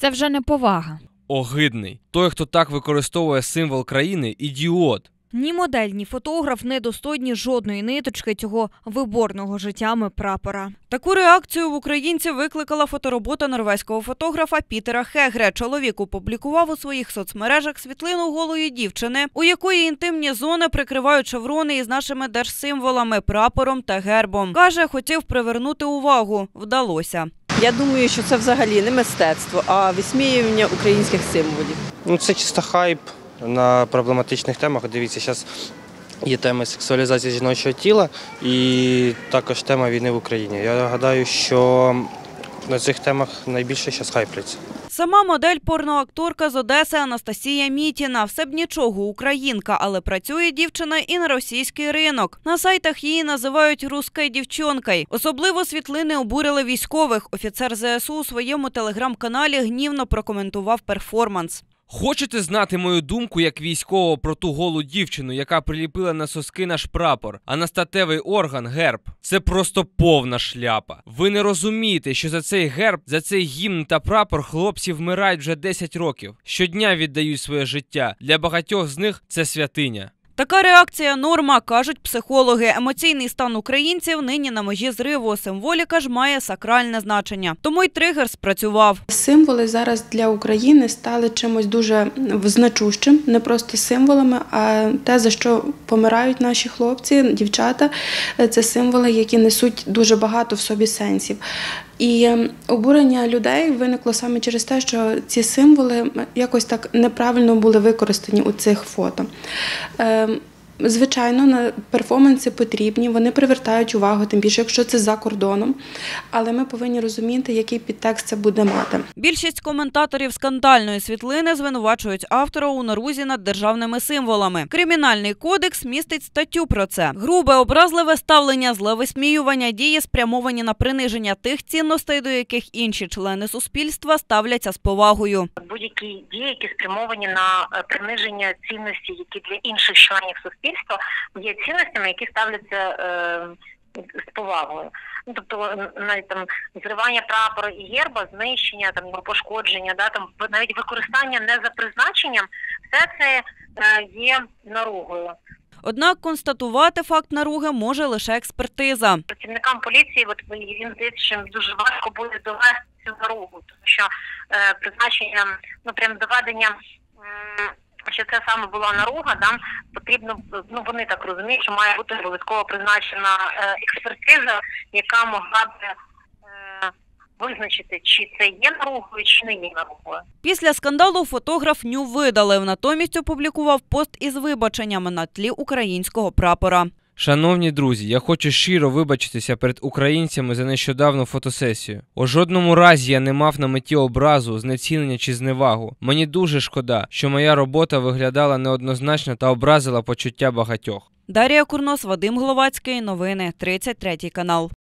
Це вже не повага. Огидний. Той, хто так використовує символ країни – ідіот. Ні модель, ні фотограф не достойні жодної ниточки цього виборного життями прапора. Таку реакцію в українців викликала фоторобота норвезького фотографа Пітера Хегре. Чоловік опублікував у своїх соцмережах світлину голої дівчини, у якої інтимні зони прикривають шеврони із нашими держсимволами, прапором та гербом. Каже, хотів привернути увагу. Вдалося. Я думаю, що це взагалі не мистецтво, а висміювання українських символів. Це чисто хайп на проблематичних темах. Дивіться, зараз є тема сексуалізації жіночого тіла і також тема війни в Україні. Я гадаю, що на цих темах найбільше зараз хайпляться. Сама модель – порноакторка з Одеси Анастасія Мітіна. Все б нічого, українка, але працює дівчина і на російський ринок. На сайтах її називають «русскою дівчонкою». Особливо світлини обурили військових. Офіцер ЗСУ у своєму телеграм-каналі гнівно прокоментував перформанс. Хочете знати мою думку як військового про ту голу дівчину, яка приліпила на соски наш прапор, а на статевий орган – герб? Це просто повна шляпа. Ви не розумієте, що за цей герб, за цей гімн та прапор хлопці вмирають вже 10 років. Щодня віддають своє життя. Для багатьох з них це святиня. Така реакція – норма, кажуть психологи. Емоційний стан українців нині на межі зриву. Символіка ж має сакральне значення. Тому й тригер спрацював. Символи зараз для України стали чимось дуже значущим. Не просто символами, а те, за що помирають наші хлопці, дівчата. Це символи, які несуть дуже багато в собі сенсів. І обурення людей виникло саме через те, що ці символи якось так неправильно були використані у цих фото. Звичайно, перформанси потрібні, вони привертають увагу, тим більше, якщо це за кордоном. Але ми повинні розуміти, який підтекст це буде мати. Більшість коментаторів скандальної світлини звинувачують автора у нарузі над державними символами. Кримінальний кодекс містить статтю про це. Грубе, образливе ставлення, зле висміювання, дії спрямовані на приниження тих цінностей, до яких інші члени суспільства ставляться з повагою. Будь-які дії, які спрямовані на приниження цінностей, які для інших членів суспільства є цінностями, які ставляться з повагою. Тобто навіть там зривання прапора і герба, знищення, там його пошкодження, навіть використання не за призначенням, все це є наругою. Однак констатувати факт наруги може лише експертиза. Працівникам поліції їм здається, що дуже важко буде довести цю наругу, тому що призначенням, прям доведенням, що це саме була наруга, там потрібно, вони так розуміють, що має бути обов'язково призначена експертиза, яка могла б визначити, чи це є наругою, чи не є наругою. Після скандалу фотограф Ню видалив, натомість опублікував пост із вибаченнями на тлі українського прапора. Шановні друзі, я хочу щиро вибачитися перед українцями за нещодавну фотосесію. У жодному разі я не мав на меті образу, знецінення чи зневагу. Мені дуже шкода, що моя робота виглядала неоднозначно та образила почуття багатьох. Дар'я Курнос, Вадим Гловацький. Новини. 33 канал.